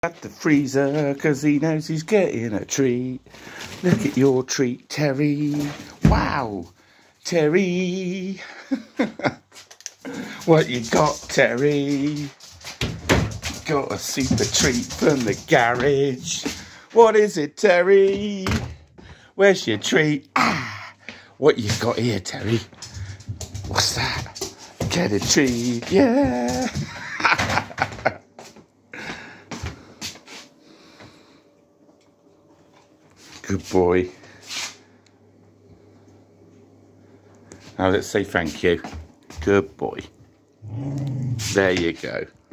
At the freezer, 'cause he knows he's getting a treat. Look at your treat, Terry. Wow, Terry. What you got, Terry? Got a super treat from the garage. What is it, Terry? Where's your treat? Ah, what you got here, Terry? What's that? Get a treat, yeah. Good boy. Now let's say thank you. Good boy. There you go.